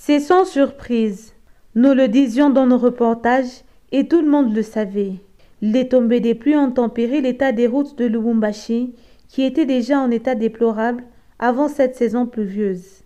C'est sans surprise. Nous le disions dans nos reportages et tout le monde le savait. Les tombées des pluies ont tempéré l'état des routes de Lubumbashi, qui était déjà en état déplorable avant cette saison pluvieuse.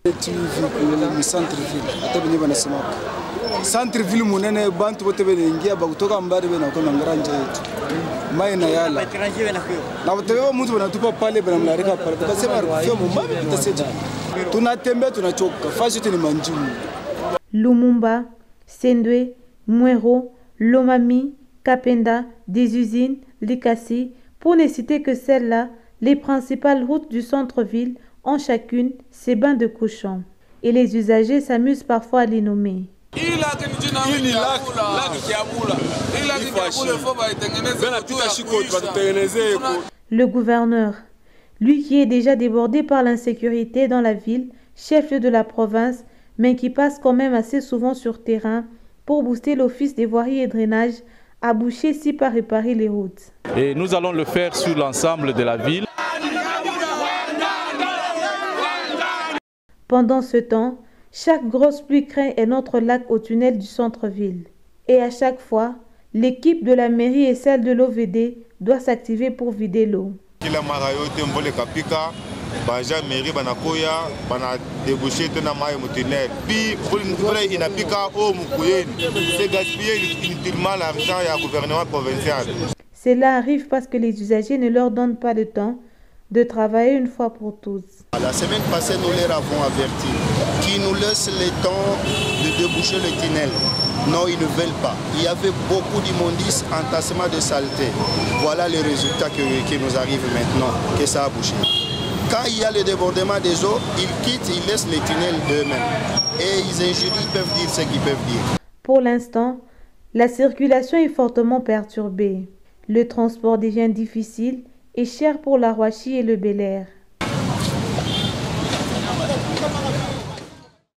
Lumumba, Sendwe, Mwero, Lomami, Kapenda, des usines, Likasi, pour ne citer que celles-là, les principales routes du centre-ville ont chacune ses bains de cochons. Et les usagers s'amusent parfois à les nommer. Le gouverneur, lui qui est déjà débordé par l'insécurité dans la ville, chef de la province, mais qui passe quand même assez souvent sur terrain pour booster l'office des voiries et drainage, a bouché si pas réparer les routes. Et nous allons le faire sur l'ensemble de la ville. Pendant ce temps, chaque grosse pluie craint un autre lac au tunnel du centre-ville. Et à chaque fois, l'équipe de la mairie et celle de l'OVD doit s'activer pour vider l'eau. Cela arrive parce que les usagers ne leur donnent pas le temps de travailler une fois pour tous. La semaine passée, nous les avons avertis qu'ils nous laissent le temps de déboucher le tunnel. Non, ils ne veulent pas. Il y avait beaucoup d'immondices, entassement de saleté. Voilà les résultats qui nous arrivent maintenant, que ça a bouché. Quand il y a le débordement des eaux, ils quittent, ils laissent les tunnels d'eux-mêmes. Et ils injurient, ils peuvent dire ce qu'ils peuvent dire. Pour l'instant, la circulation est fortement perturbée. Le transport devient difficile et cher pour la Roachie et le Bel Air.